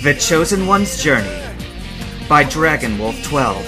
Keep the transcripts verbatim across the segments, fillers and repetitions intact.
The Chosen One's Journey by Dragonwolf twelve.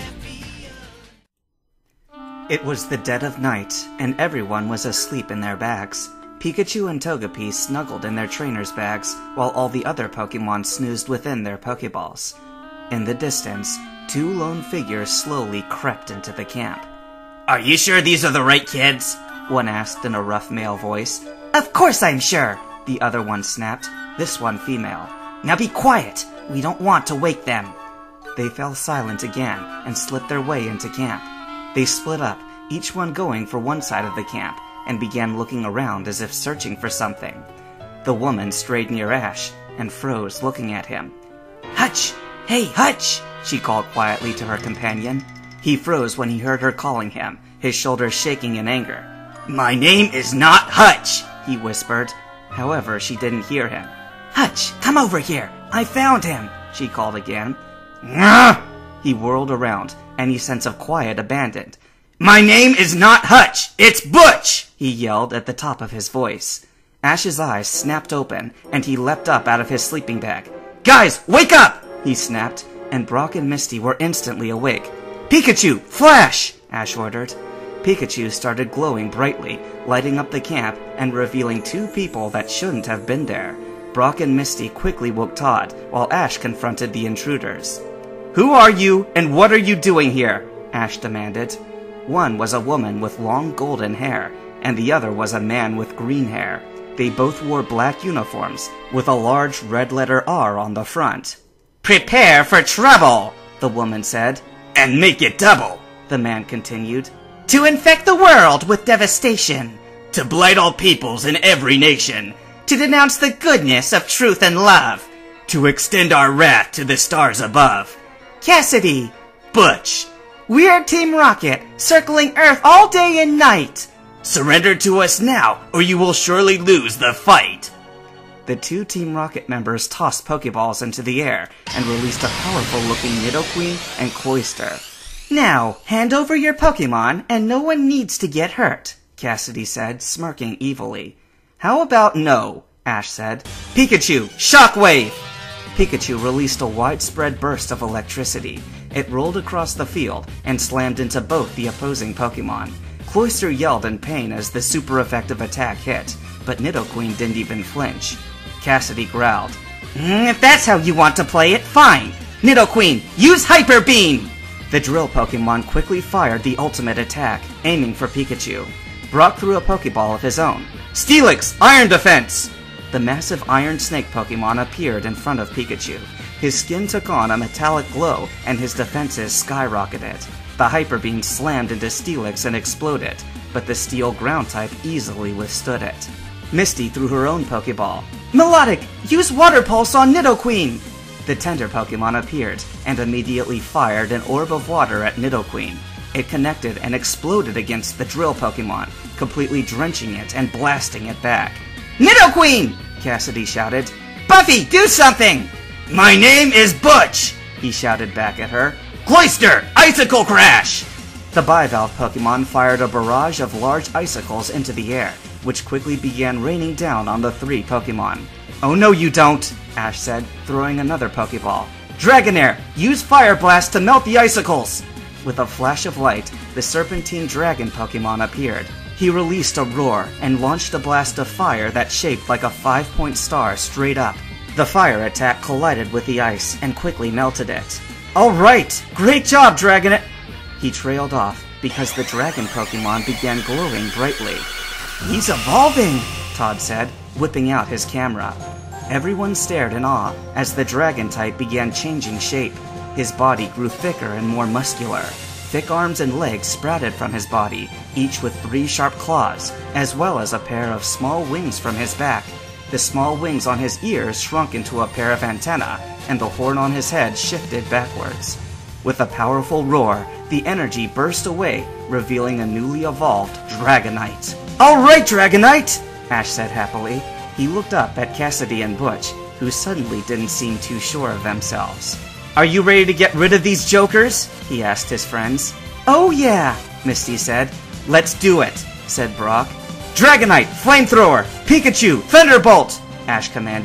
It was the dead of night, and everyone was asleep in their bags. Pikachu and Togepi snuggled in their trainers' bags, while all the other Pokemon snoozed within their Pokeballs. In the distance, two lone figures slowly crept into the camp. "Are you sure these are the right kids?" one asked in a rough male voice. "Of course I'm sure," the other one snapped, this one female. "Now be quiet! We don't want to wake them." They fell silent again and slipped their way into camp. They split up, each one going for one side of the camp, and began looking around as if searching for something. The woman strayed near Ash and froze looking at him. "Hutch! Hey, Hutch!" she called quietly to her companion. He froze when he heard her calling him, his shoulders shaking in anger. "My name is not Hutch," he whispered. However, she didn't hear him. "Hutch, come over here! I found him!" she called again. "Ngah!" He whirled around, any sense of quiet abandoned. "My name is not Hutch! It's Butch!" he yelled at the top of his voice. Ash's eyes snapped open, and he leapt up out of his sleeping bag. "Guys, wake up!" he snapped, and Brock and Misty were instantly awake. "Pikachu, flash!" Ash ordered. Pikachu started glowing brightly, lighting up the camp and revealing two people that shouldn't have been there. Brock and Misty quickly woke Todd, while Ash confronted the intruders. "Who are you, and what are you doing here?" Ash demanded. One was a woman with long golden hair, and the other was a man with green hair. They both wore black uniforms, with a large red letter R on the front. "Prepare for trouble," the woman said. "And make it double," the man continued. "To infect the world with devastation, to blight all peoples in every nation, to denounce the goodness of truth and love, to extend our wrath to the stars above. Cassidy, Butch, we're Team Rocket, circling Earth all day and night. Surrender to us now, or you will surely lose the fight." The two Team Rocket members tossed Pokeballs into the air and released a powerful-looking Nidoqueen and Cloyster. "Now, hand over your Pokemon, and no one needs to get hurt," Cassidy said, smirking evilly. "How about no?" Ash said. "Pikachu, Shockwave!" Pikachu released a widespread burst of electricity. It rolled across the field and slammed into both the opposing Pokemon. Cloyster yelled in pain as the super effective attack hit, but Nidoqueen didn't even flinch. Cassidy growled. Mm, "If that's how you want to play it, fine! Nidoqueen, use Hyper Beam!" The drill Pokemon quickly fired the ultimate attack, aiming for Pikachu. Brock threw a Pokeball of his own. "Steelix, Iron Defense!" The massive Iron Snake Pokemon appeared in front of Pikachu. His skin took on a metallic glow, and his defenses skyrocketed. The Hyper Beam slammed into Steelix and exploded, but the Steel Ground type easily withstood it. Misty threw her own Pokeball. "Melodic, use Water Pulse on Nidoqueen!" The Tender Pokemon appeared, and immediately fired an orb of water at Nidoqueen. It connected and exploded against the Drill Pokemon, completely drenching it and blasting it back. "Nidoqueen!" Cassidy shouted. "Buffy, do something!" "My name is Butch!" he shouted back at her. "Cloyster, Icicle Crash!" The Bivalve Pokemon fired a barrage of large icicles into the air, which quickly began raining down on the three Pokemon. "Oh no you don't," Ash said, throwing another Pokeball. "Dragonair, use Fire Blast to melt the icicles!" With a flash of light, the Serpentine Dragon Pokemon appeared. He released a roar and launched a blast of fire that shaped like a five-point star straight up. The fire attack collided with the ice and quickly melted it. "All right! Great job, Dragonair!" He trailed off because the Dragon Pokemon began glowing brightly. "He's evolving!" Todd said, whipping out his camera. Everyone stared in awe as the Dragon type began changing shape. His body grew thicker and more muscular. Thick arms and legs sprouted from his body, each with three sharp claws, as well as a pair of small wings from his back. The small wings on his ears shrunk into a pair of antennae, and the horn on his head shifted backwards. With a powerful roar, the energy burst away, revealing a newly evolved Dragonite. "All right, Dragonite!" Ash said happily. He looked up at Cassidy and Butch, who suddenly didn't seem too sure of themselves. "Are you ready to get rid of these jokers?" he asked his friends. "Oh yeah," Misty said. "Let's do it," said Brock. "Dragonite, Flamethrower, Pikachu, Thunderbolt!" Ash commanded.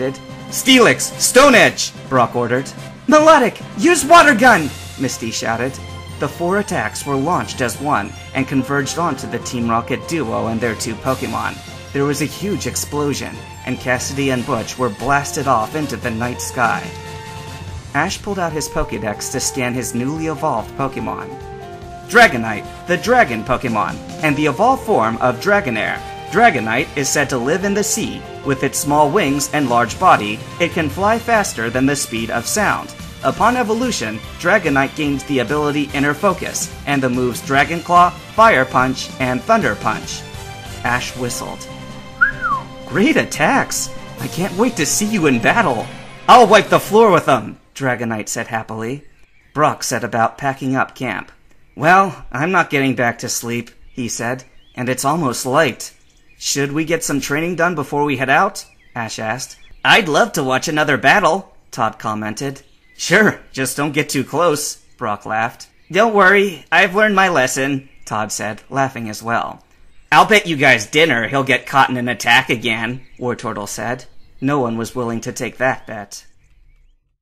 Steelix, Stone Edge, Brock ordered. Melodic, use Water Gun, Misty shouted. The four attacks were launched as one and converged onto the Team Rocket duo and their two Pokemon. There was a huge explosion, and Cassidy and Butch were blasted off into the night sky. Ash pulled out his Pokédex to scan his newly evolved Pokemon. Dragonite, the dragon Pokemon, and the evolved form of Dragonair. Dragonite is said to live in the sea. With its small wings and large body, it can fly faster than the speed of sound. Upon evolution, Dragonite gains the ability Inner Focus, and the moves Dragon Claw, Fire Punch, and Thunder Punch. Ash whistled. Great attacks! I can't wait to see you in battle! I'll wipe the floor with them, Dragonite said happily. Brock set about packing up camp. Well, I'm not getting back to sleep, he said, and it's almost light. Should we get some training done before we head out? Ash asked. I'd love to watch another battle, Todd commented. Sure, just don't get too close, Brock laughed. Don't worry, I've learned my lesson, Todd said, laughing as well. I'll bet you guys dinner he'll get caught in an attack again, Wartortle said. No one was willing to take that bet.